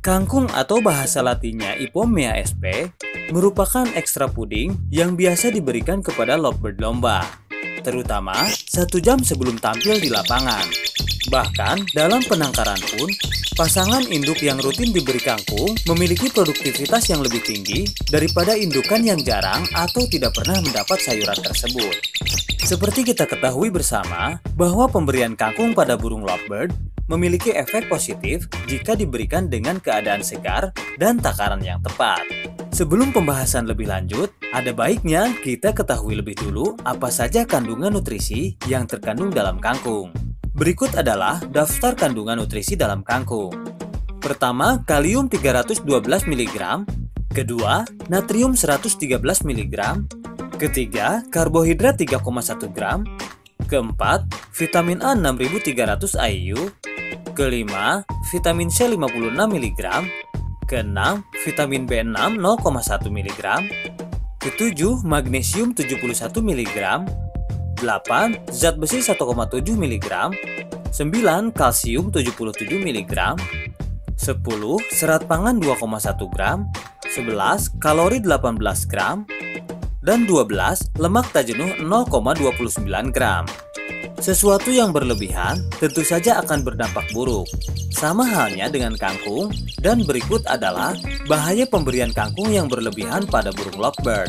Kangkung atau bahasa latinnya Ipomea sp merupakan ekstra puding yang biasa diberikan kepada lovebird lomba, terutama 1 jam sebelum tampil di lapangan. Bahkan dalam penangkaran pun, pasangan induk yang rutin diberi kangkung memiliki produktivitas yang lebih tinggi daripada indukan yang jarang atau tidak pernah mendapat sayuran tersebut. Seperti kita ketahui bersama bahwa pemberian kangkung pada burung lovebird memiliki efek positif jika diberikan dengan keadaan segar dan takaran yang tepat. Sebelum pembahasan lebih lanjut, ada baiknya kita ketahui lebih dulu apa saja kandungan nutrisi yang terkandung dalam kangkung. Berikut adalah daftar kandungan nutrisi dalam kangkung. Pertama, kalium 312 mg. Kedua, natrium 113 mg. Ketiga, karbohidrat 3,1 gram. Keempat, vitamin A 6300 IU. Kelima, vitamin C 56 mg. Keenam, vitamin B6 0,1 mg. Ketujuh, magnesium 71 mg. 8, zat besi 1,7 mg. 9, kalsium 77 mg. 10, serat pangan 2,1 gram. 11, kalori 18 gram. Dan 12, lemak tak jenuh 0,29 gram. Sesuatu yang berlebihan tentu saja akan berdampak buruk. Sama halnya dengan kangkung, dan berikut adalah bahaya pemberian kangkung yang berlebihan pada burung lovebird.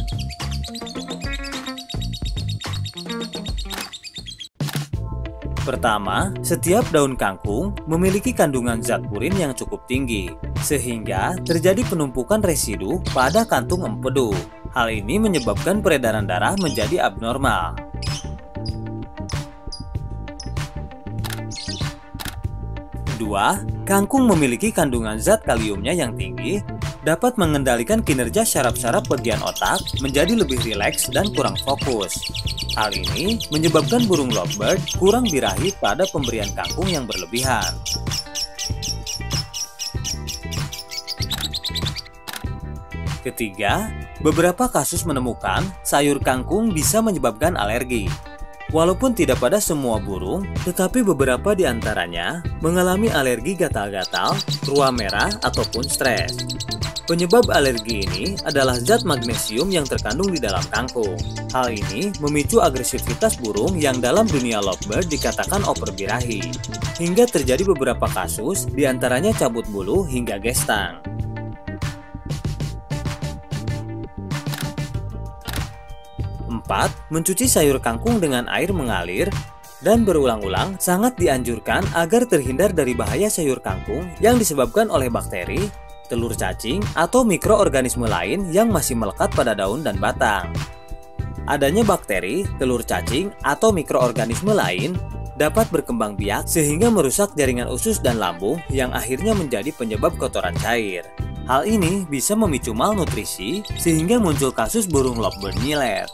Pertama, setiap daun kangkung memiliki kandungan zat purin yang cukup tinggi, sehingga terjadi penumpukan residu pada kantung empedu. Hal ini menyebabkan peredaran darah menjadi abnormal. Kedua, kangkung memiliki kandungan zat kaliumnya yang tinggi, dapat mengendalikan kinerja syaraf-syaraf bagian otak menjadi lebih rileks dan kurang fokus. Hal ini menyebabkan burung lovebird kurang birahi pada pemberian kangkung yang berlebihan. Ketiga, beberapa kasus menemukan sayur kangkung bisa menyebabkan alergi. Walaupun tidak pada semua burung, tetapi beberapa di antaranya mengalami alergi gatal-gatal, ruam merah, ataupun stres. Penyebab alergi ini adalah zat magnesium yang terkandung di dalam kangkung. Hal ini memicu agresivitas burung yang dalam dunia lovebird dikatakan overbirahi. Hingga terjadi beberapa kasus, di antaranya cabut bulu hingga gestang. 4. Mencuci sayur kangkung dengan air mengalir dan berulang-ulang sangat dianjurkan agar terhindar dari bahaya sayur kangkung yang disebabkan oleh bakteri, telur cacing, atau mikroorganisme lain yang masih melekat pada daun dan batang. Adanya bakteri, telur cacing, atau mikroorganisme lain dapat berkembang biak sehingga merusak jaringan usus dan lambung yang akhirnya menjadi penyebab kotoran cair. Hal ini bisa memicu malnutrisi sehingga muncul kasus burung lovebird nyilet.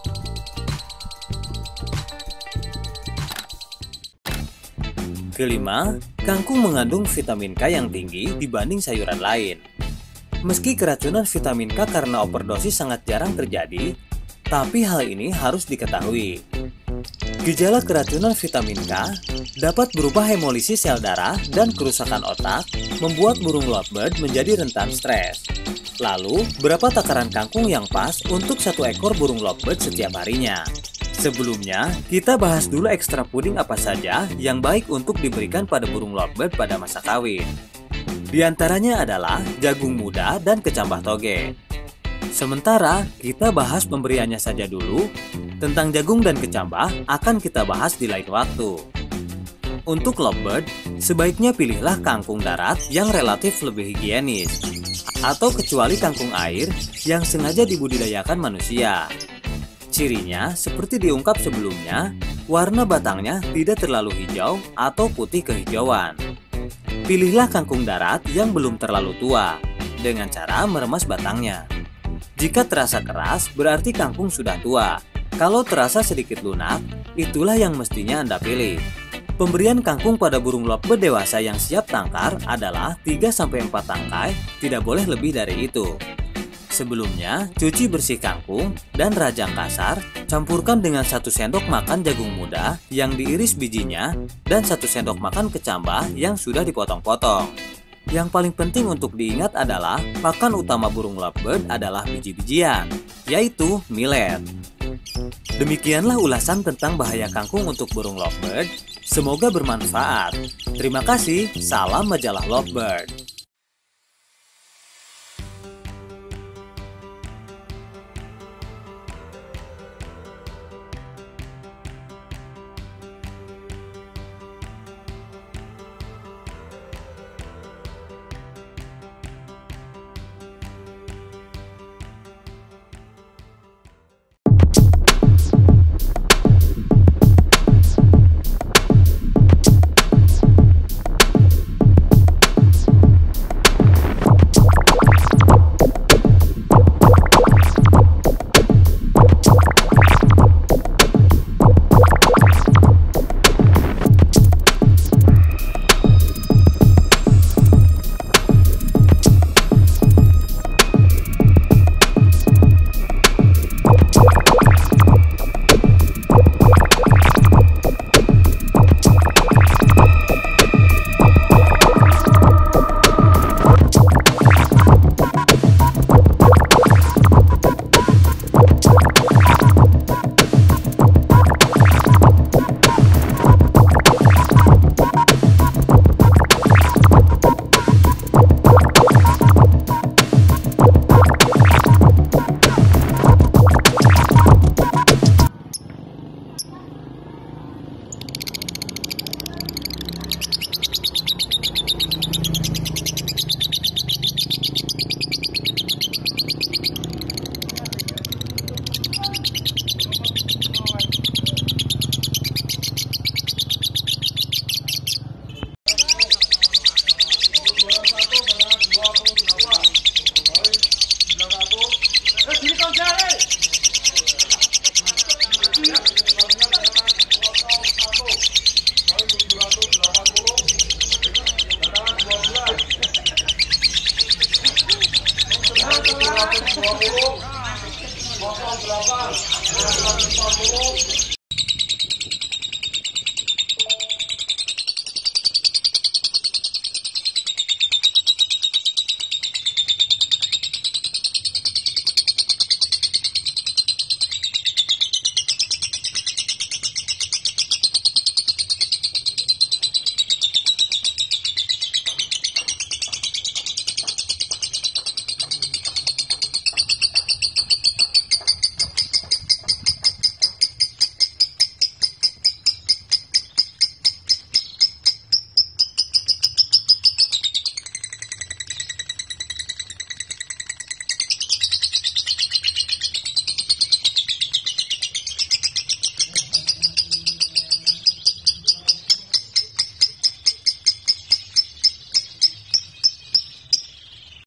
Kelima, kangkung mengandung vitamin K yang tinggi dibanding sayuran lain. Meski keracunan vitamin K karena overdosis sangat jarang terjadi, tapi hal ini harus diketahui. Gejala keracunan vitamin K dapat berupa hemolisis sel darah dan kerusakan otak, membuat burung lovebird menjadi rentan stres. Lalu, berapa takaran kangkung yang pas untuk 1 ekor burung lovebird setiap harinya? Sebelumnya, kita bahas dulu ekstra puding apa saja yang baik untuk diberikan pada burung lovebird pada masa kawin. Di antaranya adalah jagung muda dan kecambah toge. Sementara kita bahas pemberiannya saja dulu, tentang jagung dan kecambah akan kita bahas di lain waktu. Untuk lovebird, sebaiknya pilihlah kangkung darat yang relatif lebih higienis, atau kecuali kangkung air yang sengaja dibudidayakan manusia. Cirinya, seperti diungkap sebelumnya, warna batangnya tidak terlalu hijau atau putih kehijauan. Pilihlah kangkung darat yang belum terlalu tua, dengan cara meremas batangnya. Jika terasa keras, berarti kangkung sudah tua. Kalau terasa sedikit lunak, itulah yang mestinya Anda pilih. Pemberian kangkung pada burung lovebird dewasa yang siap tangkar adalah 3-4 tangkai, tidak boleh lebih dari itu. Sebelumnya, cuci bersih kangkung dan rajang kasar, campurkan dengan 1 sendok makan jagung muda yang diiris bijinya dan 1 sendok makan kecambah yang sudah dipotong-potong. Yang paling penting untuk diingat adalah pakan utama burung lovebird adalah biji-bijian, yaitu millet. Demikianlah ulasan tentang bahaya kangkung untuk burung lovebird. Semoga bermanfaat. Terima kasih, salam majalah Lovebird.